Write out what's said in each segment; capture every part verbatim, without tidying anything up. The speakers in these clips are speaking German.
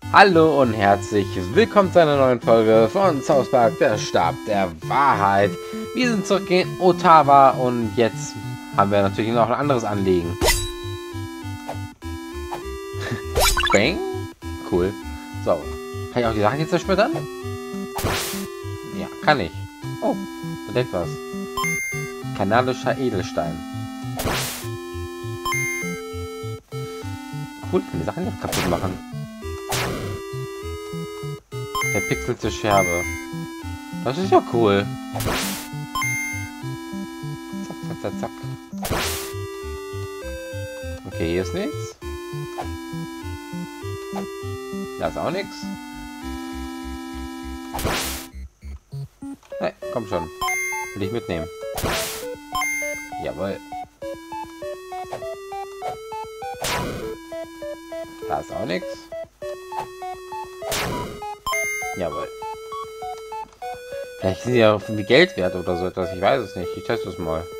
Hallo und herzlich willkommen zu einer neuen Folge von South Park, der Stab der Wahrheit. Wir sind zurück in Ottawa und jetzt haben wir natürlich noch ein anderes Anliegen. Bang. Cool. So. Kann ich auch die Sachen jetzt zersplittern? Ja, kann ich. Oh, da liegt was. Kanadischer Edelstein. Cool, ich kann die Sachen jetzt kaputt machen. Der pixelte Scherbe. Das ist ja cool. Zack, zack, zack, zack. Okay, hier ist nichts. Da ist auch nichts. Hey, komm schon. Will ich mitnehmen. Jawohl. Da ist auch nichts. Jawohl. Vielleicht sind sie ja auch viel Geld wert oder so etwas. Ich weiß es nicht. Ich teste es mal.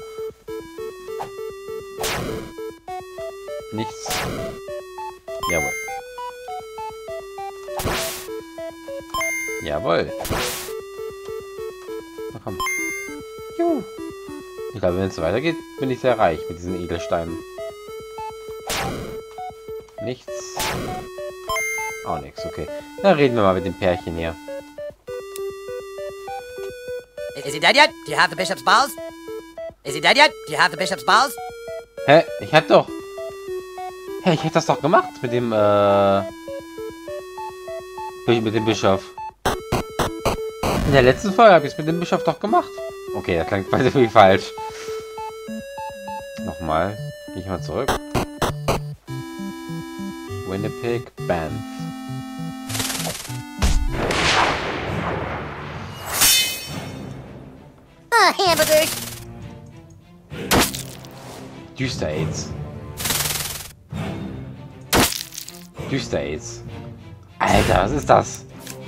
Nichts. Jawohl. Jawohl. Na komm. Juhu. Ich glaube, wenn es so weitergeht, bin ich sehr reich mit diesen Edelsteinen. Nichts. Auch nichts, okay. Dann reden wir mal mit dem Pärchen hier. Is he dead yet? Do you have the bishop's balls? Is he dead yet? Do you have the bishop's balls? Hä? Ich hab doch... Hä, ich hätte das doch gemacht mit dem, äh... mit dem Bischof. In der letzten Folge habe ich es mit dem Bischof doch gemacht. Okay, das klingt quasi wie falsch. Nochmal. Gehe ich mal zurück. Winnipeg, Banff. Ah, hamburgers. Düster AIDS. Düster AIDS. Alter, was ist das?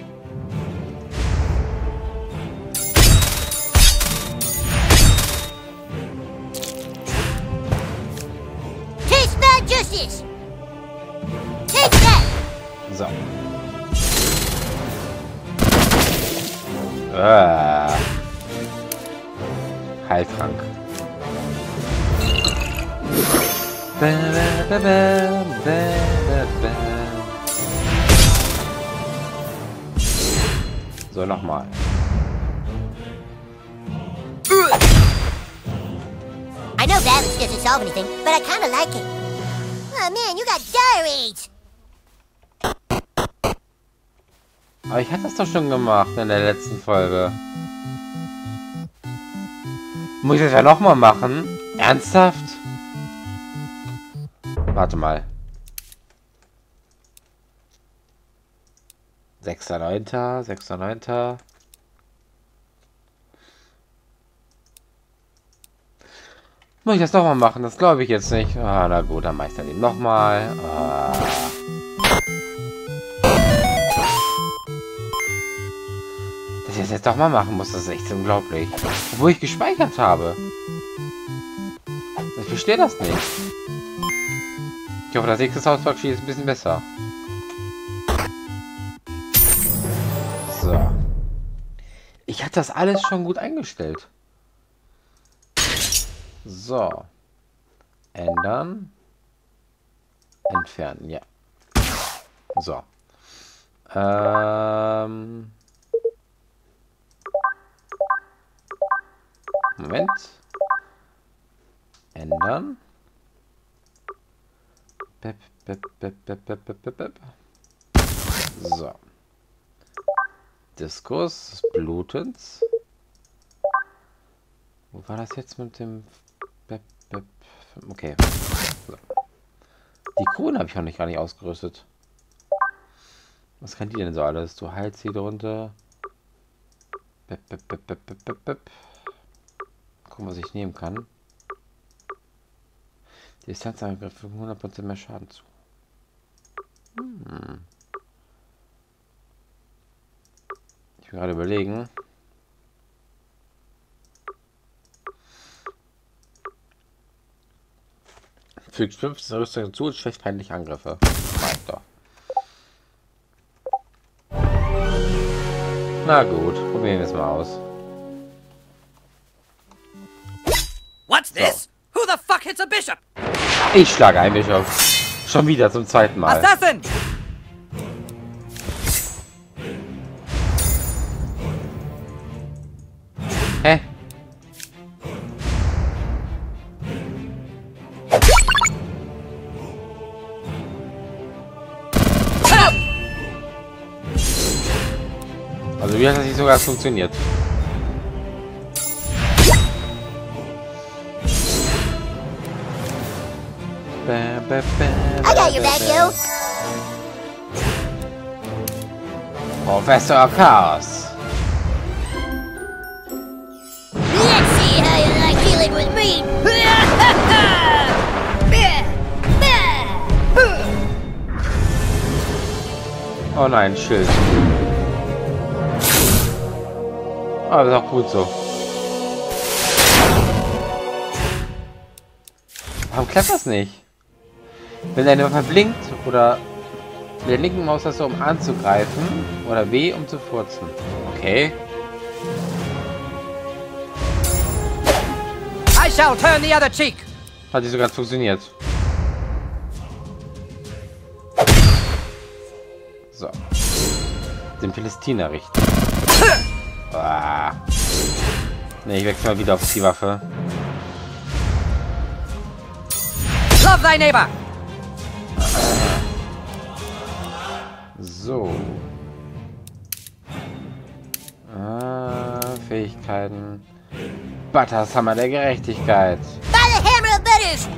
Taste that justice. Take that. So. Ah. Heiltrank. So, nochmal. I know balance doesn't solve anything, but I kind of like it. Oh man, you got diaries. Aber ich hatte das doch schon gemacht in der letzten Folge. Muss ich das ja nochmal machen? Ernsthaft? Warte mal. sechster neunter sechster neunter Muss ich das nochmal machen? Das glaube ich jetzt nicht. Ah, na gut, dann mache ich dann eben nochmal. Ah. Dass ich das jetzt doch mal machen muss, das ist echt unglaublich. Obwohl ich gespeichert habe. Ich verstehe das nicht. Ich hoffe, das nächste South Park Spiel ist ein bisschen besser. So. Ich hatte das alles schon gut eingestellt. So. Ändern. Entfernen, ja. So. Ähm. Moment. Ändern. Bep, bep, bep, bep, bep, bep, bep. So. Diskus des Blutens. Wo war das jetzt mit dem... Bep, bep. Okay. So. Die Krone habe ich noch nicht gar nicht ausgerüstet. Was kann die denn so alles? Du heilst sie drunter. Bep, bep, bep, bep, bep, bep, bep. Gucken, was ich nehmen kann. Die Distanzangriff für hundert Prozent mehr Schaden zu. Hm. Ich will gerade überlegen. Fügt fünfzehn Rüstung zu und schwächt feindliche Angriffe. Meint doch. Na gut, probieren wir es mal aus. What's this? Who the fuck hits a bishop? Ich schlage ein, Bischof. Schon wieder zum zweiten Mal. Assassin! Hä? Also wie hat das nicht sogar funktioniert? I got your back, yo. Professor Chaos. Let's see how you like dealing with me. Oh nein, Schild. Aber das ist auch gut so. Warum klappt das nicht? Wenn deine Waffe blinkt oder mit der linken Maustaste um anzugreifen oder W um zu furzen. Okay. I shall turn the other cheek. Hat nicht so ganz funktioniert. So. Den Philistiner richten. Ah. Ne, ich wechsle mal wieder auf die Waffe. Love thy neighbor. So. Ah, Fähigkeiten. Butters Hammer der Gerechtigkeit. By the hammer of butters.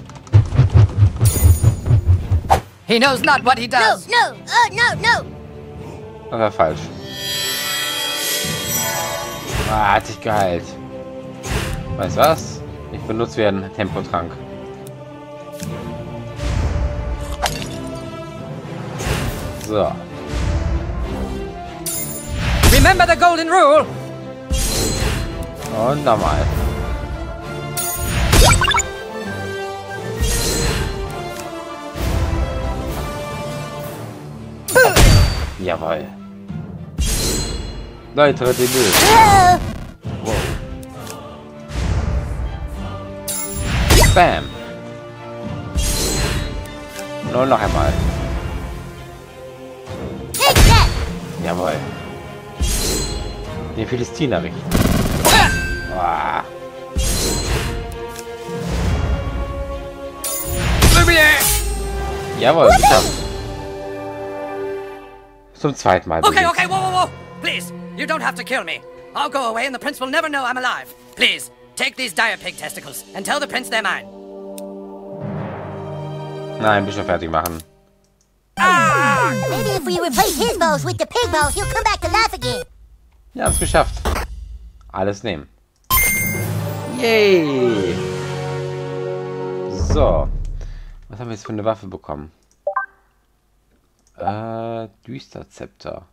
He knows not what he No, does. no, uh, no, no. Das war falsch. Ah, hat sich geheilt. Weißt du was? Ich benutze wieder einen Tempotrank. So. Remember the golden rule. Und nochmal. Jawohl. Weitere Debüt. Uh, Wow. Bam. Nur noch einmal. take that. Jawohl. Den Philistiner richten. Ah. Jawohl, geschafft. Zum zweiten Mal. Okay, besiegt. okay, whoa, whoa, whoa. Please, you don't have to kill me. I'll go away and the prince will never know I'm alive. Please, take these dire pig testicles and tell the prince they're mine. Nein, Bischof fertig machen. Maybe if we replace his balls with the pig balls, he'll come back to life again. Ja, hab's geschafft. Alles nehmen. Yay! So. Was haben wir jetzt für eine Waffe bekommen? Äh, Düsterzepter.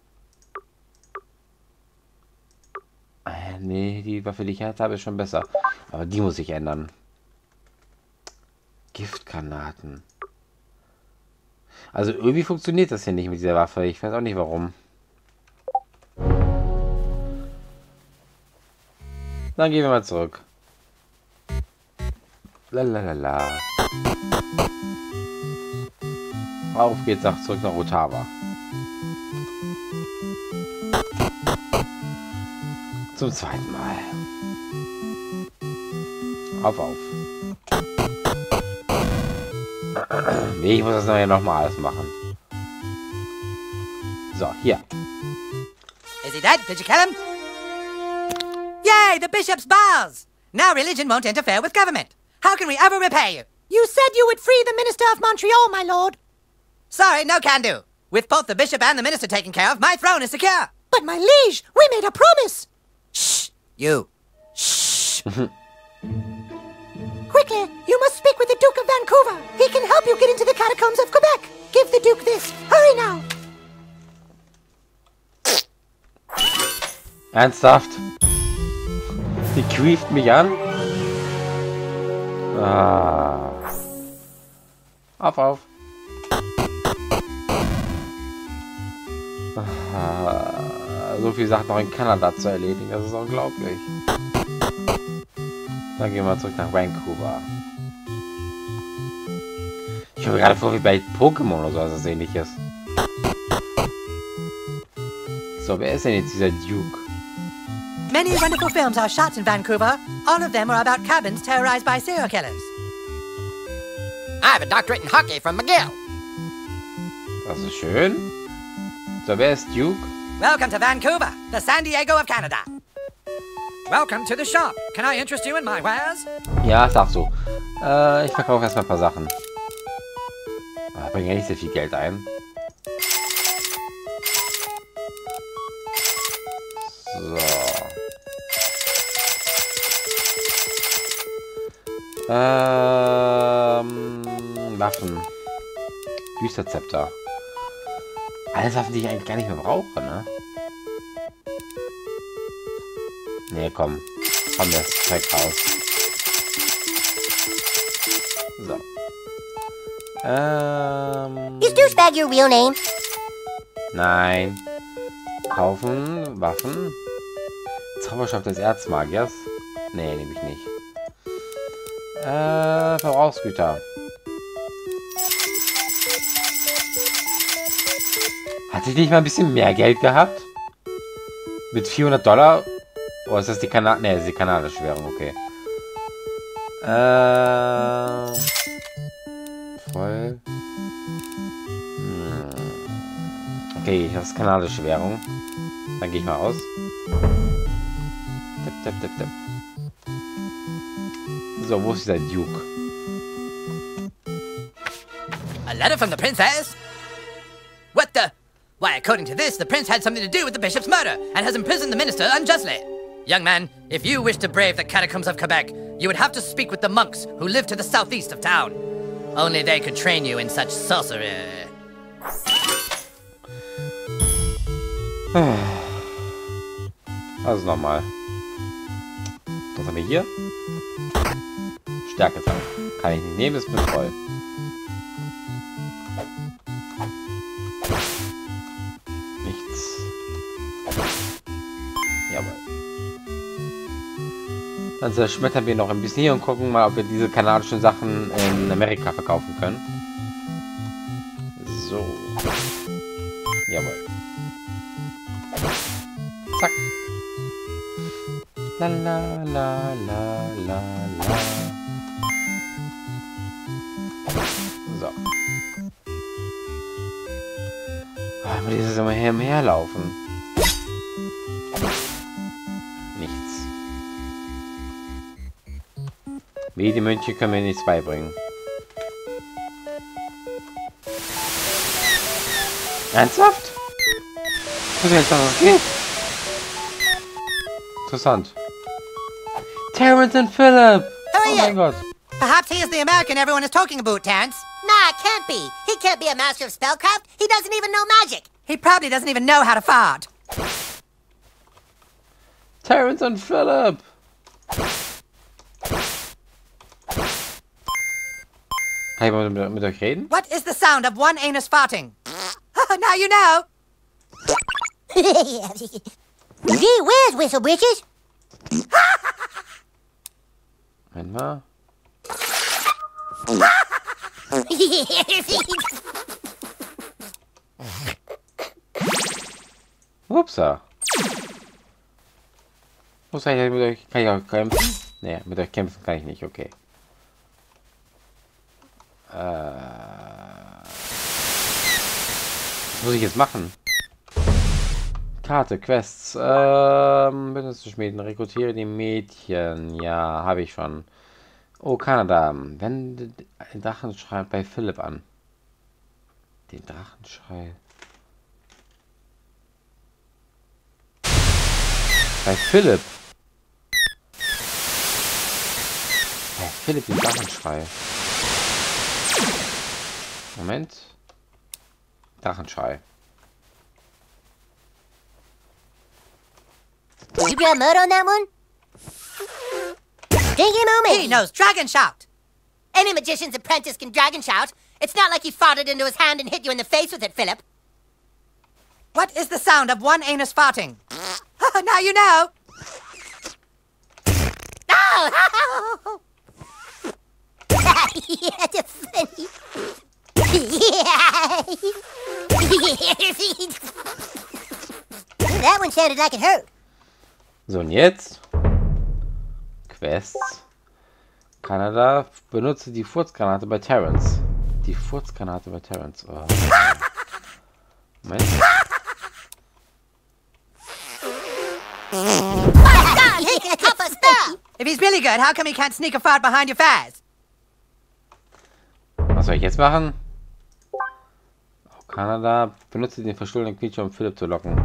Äh, nee, die Waffe, die ich jetzt habe, ist schon besser. Aber die muss ich ändern. Giftgranaten. Also irgendwie funktioniert das hier nicht mit dieser Waffe. Ich weiß auch nicht warum. Dann gehen wir mal zurück. Lalalala. Auf geht's nach, zurück nach Ottawa. Zum zweiten Mal. Auf, auf. Nee, ich muss das nachher nochmal alles machen. So, hier. Is he dead? Did you kill him? Yay, the bishop's bars! Now religion won't interfere with government. How can we ever repay you? You said you would free the Minister of Montreal, my lord. Sorry, no can do. With both the bishop and the minister taken care of, my throne is secure. But my liege, we made a promise. Shh, you. Shh. Quickly, you must speak with the Duke of Vancouver. He can help you get into the catacombs of Quebec. Give the Duke this. Hurry now. Ernsthaft? Die quieft mich an? Ah. Auf, auf. Ah. so viele Sachen noch in Kanada zu erledigen. Das ist unglaublich. Dann gehen wir zurück nach Vancouver. Ich habe gerade vor, wie bei Pokémon oder so was ähnliches. So, wer ist denn jetzt dieser Duke? Many wonderful films are shot in Vancouver. All of them are about cabins terrorized by serial killers. I have a doctorate in hockey from McGill. Das ist schön. So, wer ist Duke? Welcome to Vancouver, the San Diego of Canada. Welcome to the shop. Can I interest you in my wares? Ja, sag so. Äh, ich verkaufe erstmal ein paar Sachen. Ah, bringt ja nicht sehr viel Geld ein. So. Ähm, Waffen. Düsterzepter. Alles Waffen, die ich eigentlich gar nicht mehr brauche, ne? Ne, komm. Komm, das Zeug raus. So. Ähm. Is Douchebag your real name? Nein. Kaufen. Waffen. Zauberschaft des Erzmagiers. Nee, nehme ich nicht. Äh, Verbrauchsgüter. Hatte ich nicht mal ein bisschen mehr Geld gehabt? Mit vierhundert Dollar? Oh, ist das die Kanal... Ne, ist die kanadische Währung, okay. Äh... Voll... Hm. Okay, das ist kanadische Währung. Dann gehe ich mal raus. Tipp, tipp, tipp, tipp. So, wo ist dieser Duke? A letter from the princess? What the? Why, according to this, the prince had something to do with the bishop's murder and has imprisoned the minister unjustly. Young man, if you wish to brave the catacombs of Quebec, you would have to speak with the monks who live to the southeast of town. Only they could train you in such sorcery. Also nochmal. Was haben wir hier? Stärke sein. Kann ich nicht nehmen, ist mir voll. Nichts. Jawohl. Dann zerschmettern wir noch ein bisschen hier und gucken mal, ob wir diese kanadischen Sachen in Amerika verkaufen können. So. Jawohl. Zack. La la la la la la. So. Aber dieses immer her und her laufen. Nichts. Wie die Mönche können mir nichts beibringen. Ernsthaft? Was jetzt noch geht? Interessant. Terrence and Philip! Oh mein Gott. Perhaps he is the American everyone is talking about, Terrence. Nah, it can't be. He can't be a master of spellcraft. He doesn't even know magic. He probably doesn't even know how to fart. Terrence and Philip! Kann ich mal mit, mit euch reden? What is the sound of one anus farting? Now you know. Gee whiz, Whistle Britches. Moment mal. Upsa. Muss ich mit euch... Kann ich auch kämpfen? Nee, mit euch kämpfen kann ich nicht, okay. Äh... Was muss ich jetzt machen? Karte, Quests. Ähm, benutze Schmieden, rekrutiere die Mädchen. Ja, habe ich schon. Oh, Kanada. Wende den Drachenschrei bei Philipp an. Den Drachenschrei. Bei Philipp. Bei Philipp den Drachenschrei. Moment. Drachenschrei. You got mud on that one? Stinky He moment. knows Dragon Shout. Any magician's apprentice can dragon shout. It's not like he fought it into his hand and hit you in the face with it, Philip. What is the sound of one anus farting? Now you know. Oh! Yeah, that's funny. Yeah. That one sounded like it hurt. So, und jetzt? Quests. Kanada, benutze die Furzgranate bei Terrence. Die Furzgranate bei Terrence. Oh. Moment. If he's really good, how come he can't sneak a fart behind your face? Was soll ich jetzt machen? Oh, Kanada, benutze den verstohlenen Quietscher, um Philipp zu locken.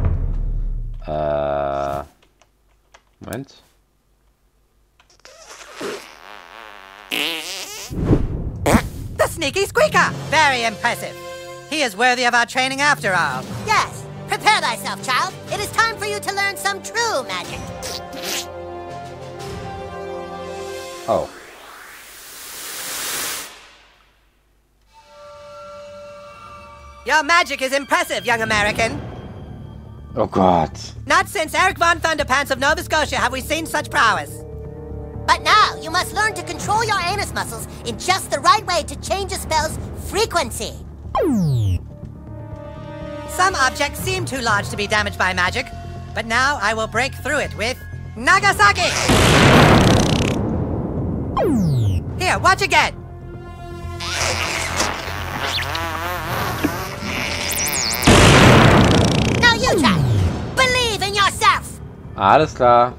Äh. Moment. The sneaky squeaker! Very impressive. He is worthy of our training after all. Yes. Prepare thyself, child. It is time for you to learn some true magic. Oh. Your magic is impressive, young American. Oh Gott. Not since Eric Von Thunderpants of Nova Scotia have we seen such prowess. But now, you must learn to control your anus muscles in just the right way to change a spell's frequency. Some objects seem too large to be damaged by magic, but now I will break through it with Nagasaki! Here, watch again! Now you try! Believe in yourself! Alles klar.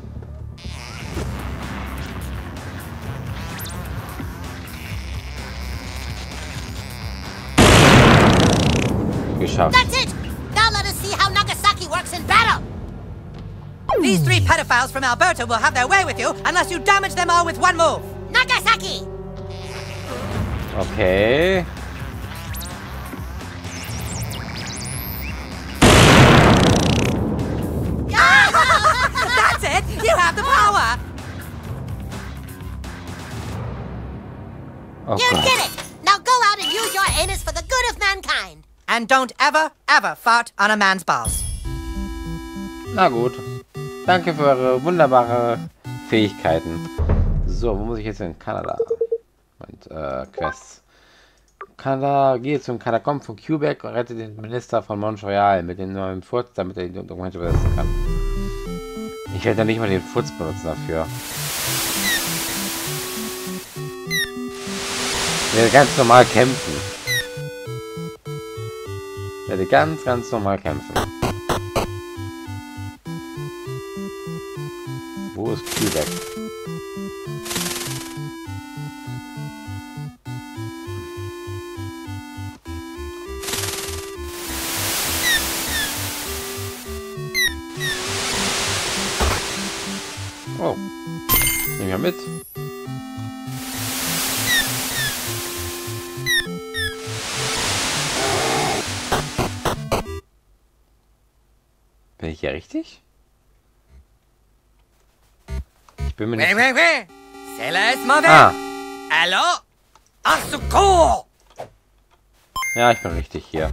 Geschafft. That's it! Now let us see how Nagasaki works in battle! These three pedophiles from Alberta will have their way with you unless you damage them all with one move! Nagasaki! Okay. That's it! You have the power! Oh You Gott. did it! Now go out and use your anus for the good of mankind! And don't ever, ever fart on a man's balls. Na gut. Danke für eure wunderbare Fähigkeiten. So, wo muss ich jetzt hin? Kanada. Und, äh, Quests. Kanada, gehe zum Katakomb von Quebec und rette den Minister von Montreal mit dem neuen Furz, damit er die Dokumente übersetzen kann. Ich werde ja nicht mal den Furz benutzen dafür. Ich werde ganz normal kämpfen. Ich werde ganz, ganz normal kämpfen. Wo ist Quebec? Oh. Nehmen wir mit. Bin ich hier richtig? Ich bin mir nicht... Oui, oui, oui. C'est là, est mauvais. Ah, Alors, à secours! ja, ich bin richtig hier.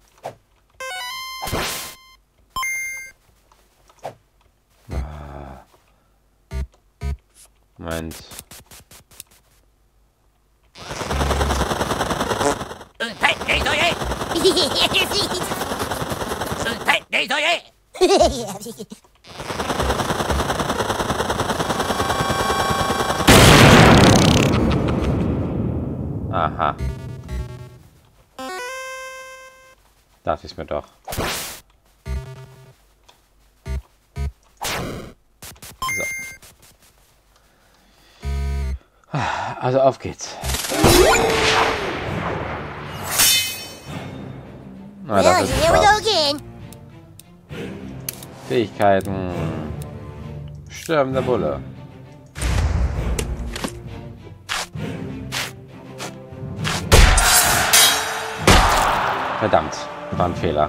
Ah. Moment. Une tête désolée! Une tête désolée! Aha. Dachte ich mir doch. So. Also auf geht's. Na, das Well, ist here we go Spaß. again. Fähigkeiten. Sterbender Bulle. Verdammt, war ein Fehler.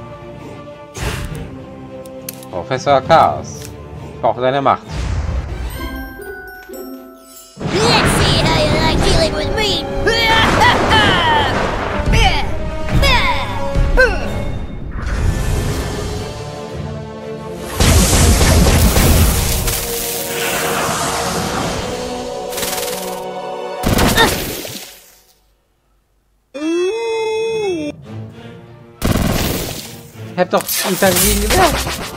Professor Chaos. Ich brauche deine Macht. Let's see how you like dealing with me. Ich hab doch Ethan gegen gesagt.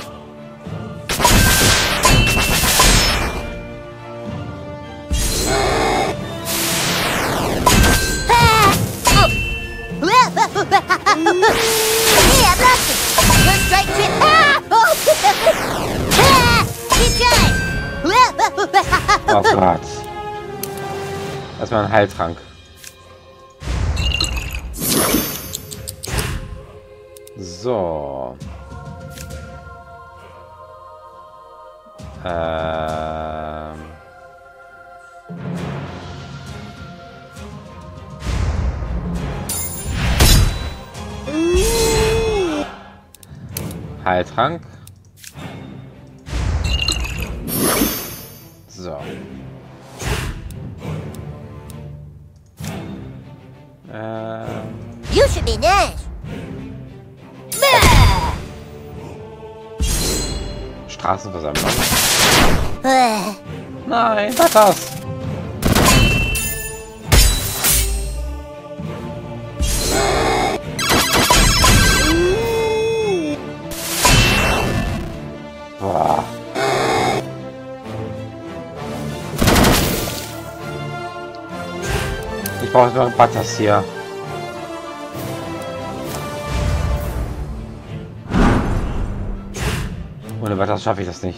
Hey, I've lost it. One strike trip. Ah! Ah! Keep trying. Oh Gott. Erstmal ein Heiltrank. So. Ähm. Heiltrank. So. Ähm. You should be nice. Straßenversammlung. Ah. Nein, was das? Boah. Ich brauche noch ein Butters hier. Ohne Butters schaffe ich das nicht.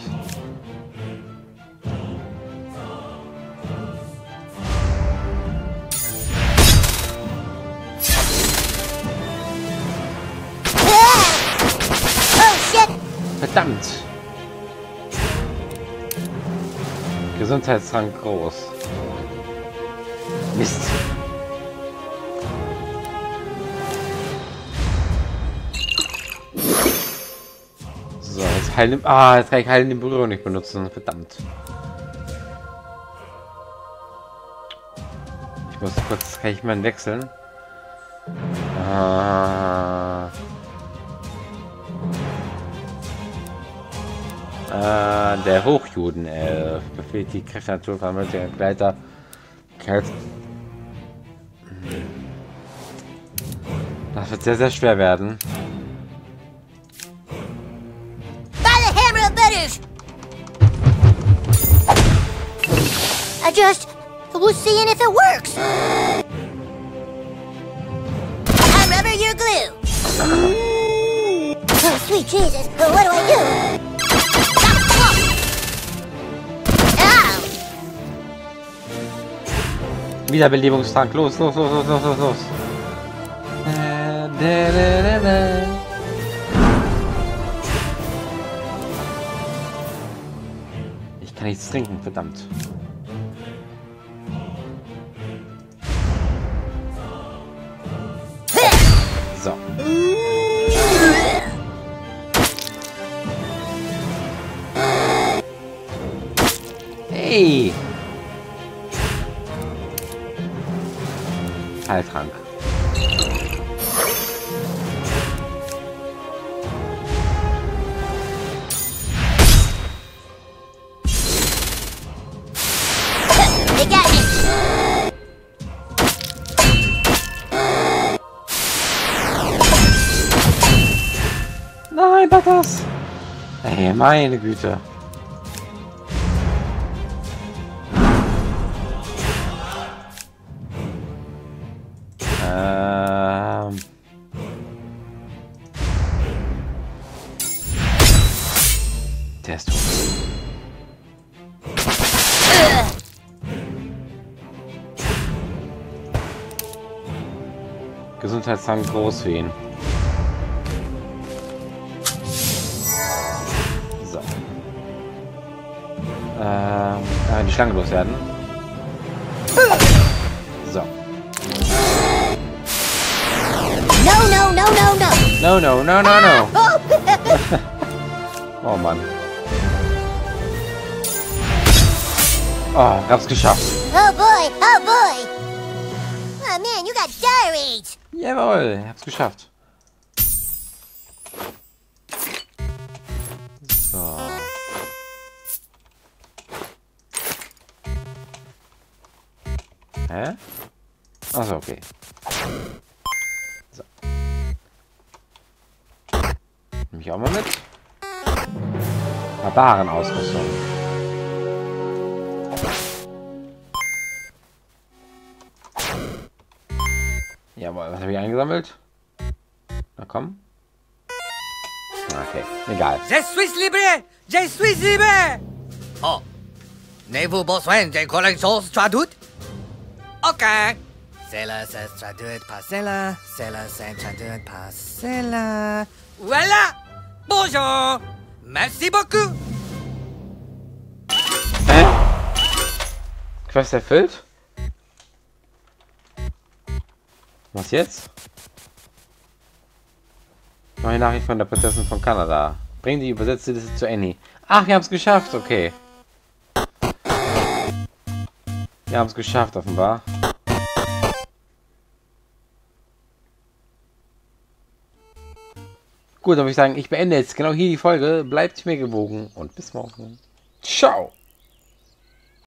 Verdammt! Gesundheitsrang groß. Mist. So, jetzt heilen. Ah, jetzt kann ich heilen in Berührung nicht benutzen. Verdammt. Ich muss kurz, kann ich mal wechseln? Ah. Äh, der Hochjuden-Elf befehlt die Kräfte der Natur verwandelt der Begleiter. Das wird sehr, sehr schwer werden. By the hammer of butters! I just was seeing if it works. I rubber your glue. Oh, sweet Jesus! What do I do? Wiederbelebungstrank. Los, los, los, los, los, los, los. Äh, da, da, da, da. Ich kann nichts trinken, verdammt. So. Hey! Heiltrank. They got me. Nein, das. Ey, meine Güte. Ähm. Der ist tot. Gesundheitstrank groß für ihn. So. Ähm, äh, die Schlange loswerden. So. No, no, no, no, no. No, no, no, no, no. Oh Mann. Oh, ich hab's geschafft. Oh boy, oh boy. Oh man, you got diaries. Jawohl, ich hab's geschafft. So. Hä? Achso, okay. So. Nehme ich auch mal mit. Barbaren-Ausrüstung. Jawohl, was habe ich eingesammelt? Na komm. Okay, egal. Je suis libre! Je suis libre! Oh. N'avez-vous besoin de quelque chose traduite? Ok. Cela c'est traduit par cela. Cela c'est traduit par cela. Voilà! Bonjour! Merci beaucoup! Hä? Quest erfüllt? Was jetzt? Neue Nachricht von der Prinzessin von Kanada. Bring die übersetzte Liste zu Annie. Ach, wir haben es geschafft, okay. Wir haben es geschafft, offenbar. Gut, dann würde ich sagen, ich beende jetzt genau hier die Folge. Bleibt mir gewogen und bis morgen. Ciao!